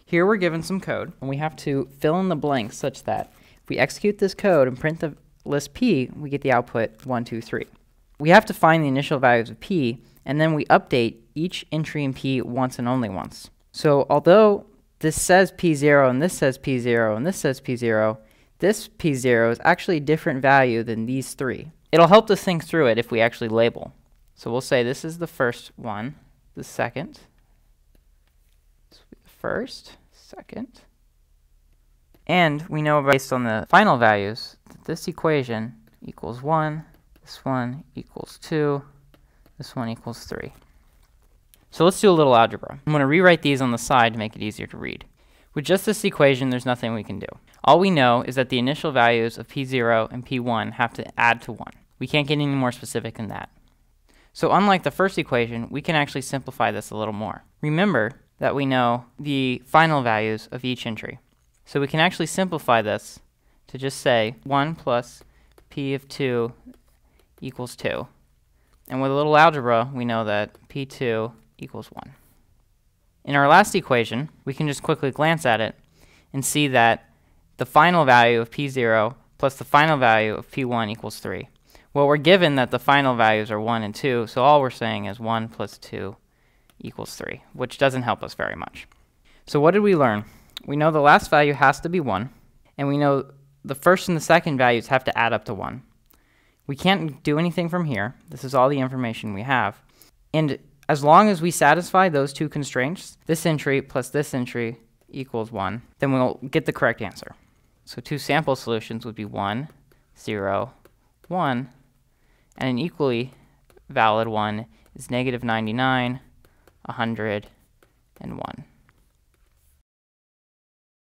Here we're given some code, and we have to fill in the blanks such that if we execute this code and print the list P, we get the output 1, 2, 3. We have to find the initial values of P, and then we update each entry in P once and only once. So although this says P0 and this says P0 and this says P0, this P0 is actually a different value than these three. It'll help to think through it if we actually label. So we'll say this is the first one, the second, this will be the first, second. And we know based on the final values that this equation equals 1, this one equals 2, this one equals 3. So let's do a little algebra. I'm going to rewrite these on the side to make it easier to read. With just this equation, there's nothing we can do. All we know is that the initial values of P0 and P1 have to add to 1. We can't get any more specific than that. So unlike the first equation, we can actually simplify this a little more. Remember that we know the final values of each entry. So we can actually simplify this to just say 1 plus P of 2 equals 2. And with a little algebra, we know that P2 equals 1. In our last equation, we can just quickly glance at it and see that the final value of P0 plus the final value of P1 equals 3. Well, we're given that the final values are 1 and 2, so all we're saying is 1 plus 2 equals 3, which doesn't help us very much. So what did we learn? We know the last value has to be 1, and we know the first and the second values have to add up to 1. We can't do anything from here. This is all the information we have. And as long as we satisfy those two constraints, this entry plus this entry equals 1, then we'll get the correct answer. So two sample solutions would be 1, 0, 1, and an equally valid one is -99, 100, and 1.